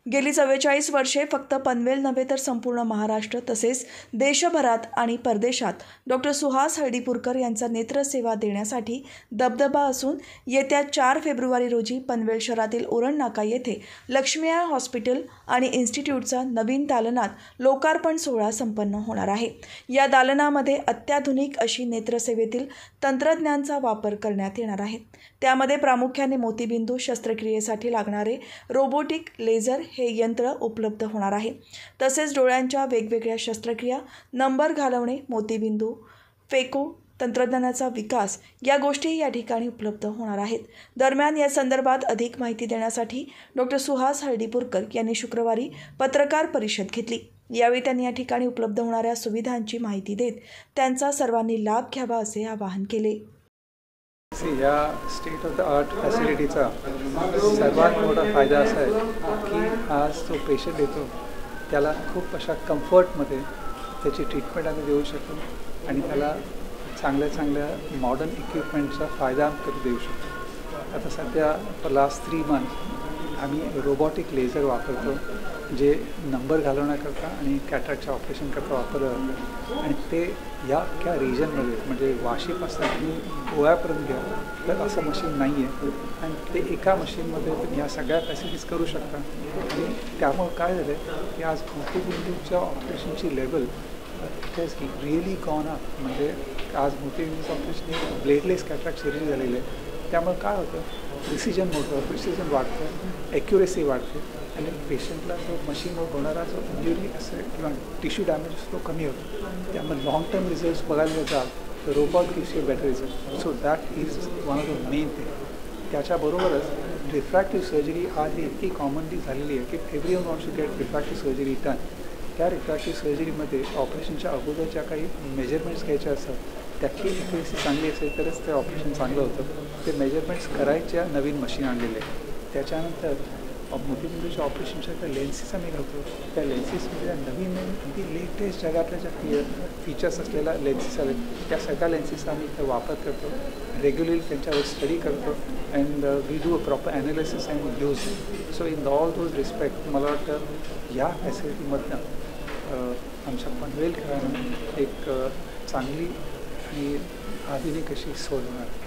गेली 44 वर्षे फक्त पनवेल नव्हे तर संपूर्ण महाराष्ट्र तसेच देशभरात आणि परदेशात डॉक्टर सुहास हळदीपूरकर यांचा नेत्रसेवा देण्यासाठी दबदबा असून येत्या 4 फेब्रुवारी रोजी पनवेल शहरातील उरण नाका येथे लक्ष्मीया हॉस्पिटल आणि इन्स्टिट्यूटचा नवीन दालनात लोकार्पण सोहळा संपन्न होणार आहे। या दालनामध्ये अत्याधुनिक अशी नेत्रसेवेतील तंत्रज्ञानाचा वापर करण्यात येणार आहे। त्यामध्ये प्रामुख्याने मोतीबिंदू शस्त्रक्रियेसाठी लागणारे रोबोटिक लेझर हे यंत्र उपलब्ध होणार आहे। तसेच डोळ्यांच्या वेगवेगळ्या शस्त्रक्रिया, नंबर घालवणे, मोतीबिंदू, फेको तंत्रज्ञानाचा विकास या गोष्टी या ठिकाणी उपलब्ध होणार आहेत। दरम्यान या संदर्भात अधिक माहिती देण्यासाठी डॉक्टर सुहास हळदीपूरकर यांनी शुक्रवारी पत्रकार परिषद घेतली। यावेळी त्यांनी या ठिकाणी उपलब्ध होणाऱ्या सुविधांची माहिती देत त्यांचा सर्वांनी लाभ घ्यावा असे आवाहन केले। या स्टेट ऑफ द आर्ट फॅसिलिटीचा सर्वात मोठा फायदा असा आहे की आज जो पेशंट येतो त्याला खूप अशा कम्फर्टमध्ये त्याची ट्रीटमेंट आम्ही देऊ शकतो आणि त्याला चांगल्या मॉडर्न इक्विपमेंटचा फायदा करून देऊ शकतो। आता सध्या फॉर लास्ट 3 मंथ आम्ही रोबोटिक लेझर वापरतो जे नंबर घालवण्याकरता आणि कॅटरॅक्टच्या ऑपरेशनकरता वापरलं जातं आणि ते या अख्ख्या रिजनमध्ये म्हणजे वाशीपासून तुम्ही गोव्यापर्यंत घ्या तर असं मशीन नाही आहे आणि ते एका मशीनमध्ये तुम्ही ह्या सगळ्या फॅसिलिटीज करू शकता। आणि त्यामुळे काय झालं आहे की आज मोतीबिंदूच्या ऑपरेशनची level it has really gone up. म्हणजे आज मोतीबिंदूचं ऑपरेशन हे ब्लेडलेस कॅटरॅक्ट सर्जरी झालेलं आहे। त्यामुळे काय होतं प्रिसिजन वाढतं, ॲक्युरेसी वाढते आणि पेशंटला जो मशीनवर होणारा जो इंजुरी असेल किंवा टिश्यू डॅमेज तो कमी होतो। त्यामुळे लॉंग टर्म रिझल्ट्स बघायला जाल तर robot gives you better result. So that is one of the main thing. त्याच्याबरोबरच रिफ्रॅक्टिव्ह सर्जरी आज ही इतकी कॉमनली झालेली आहे की everyone wants to get refractive surgery done. त्या रिफ्रॅक्टिव्ह सर्जरीमध्ये ऑपरेशनच्या अगोदरच्या काही मेजरमेंट्स घ्यायच्या असतात त्याची ॲक्युरेसी चांगली असेल तरच ते ऑपरेशन चांगलं होतं। ते मेजरमेंट्स करायच्या नवीन मशीन आणलेले आहे। त्याच्यानंतर मोतीबिंदूच्या ऑपरेशनच्या त्या लेन्सेस आम्ही घालतो त्या लेन्सेसमध्ये नवीन अगदी लेटेस्ट जगातल्या ज्या फीचर्स असलेल्या लेन्सेस आहेत त्या सगळ्या लेन्सेसचा आम्ही इथे वापर करतो। रेग्युलरली त्यांच्यावर स्टडी करतो and we do a proper analysis and use. So in all those respect मला वाटतं या फॅसिलिटीमधनं आमच्या पनवेलकरांना एक चांगली आणि आधुनिक अशी सोय होणार।